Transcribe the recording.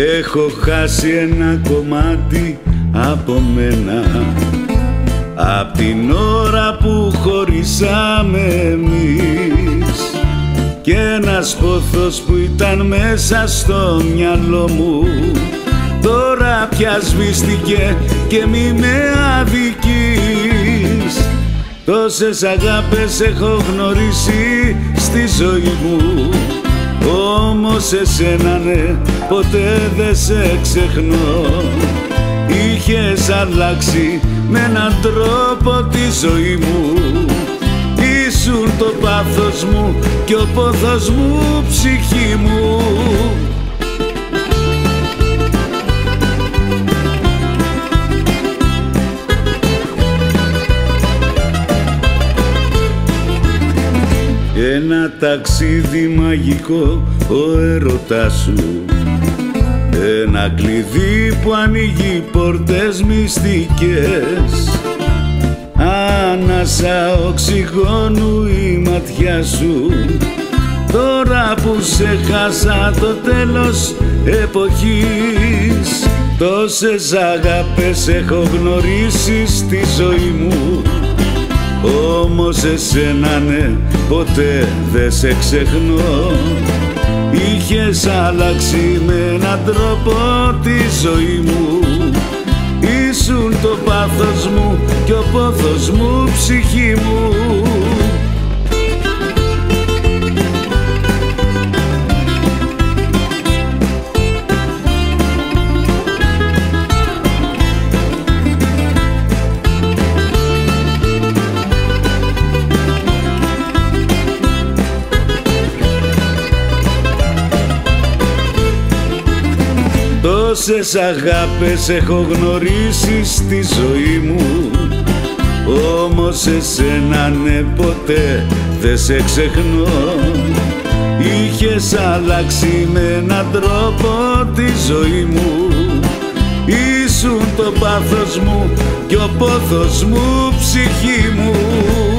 έχω χάσει ένα κομμάτι από μένα, απ' την ώρα που χωρίσαμε εμείς. Κι ένας πόθος που ήταν μέσα στο μυαλό μου τώρα πια σβήστηκε και μη με αδικείς. Τόσες αγάπες έχω γνωρίσει στη ζωή μου, όμως εσένα ναι, ποτέ δεν σε ξεχνώ. Είχες αλλάξει με έναν τρόπο τη ζωή μου, ήσουν το πάθος μου και ο πόθος μου ψυχή μου. Ένα ταξίδι μαγικό ο έρωτάς σου, ένα κλειδί που ανοίγει πόρτες μυστικές. Ανάσα οξυγόνου η ματιά σου, τώρα που σε χάσα το τέλος εποχής. Τόσες αγάπες έχω γνωρίσει στη ζωή μου, όμως εσένα ναι, ποτέ δεν σε ξεχνώ. Είχες αλλάξει με έναν τρόπο τη ζωή μου, ήσουν το πάθος μου και ο πόθος μου ψυχή μου. Τόσες αγάπες έχω γνωρίσει στη ζωή μου, όμως εσένα ναι, ποτέ δεν σε ξεχνώ. Είχες αλλάξει με έναν τρόπο τη ζωή μου, ήσουν το πάθος μου και ο πόθος μου ψυχή μου.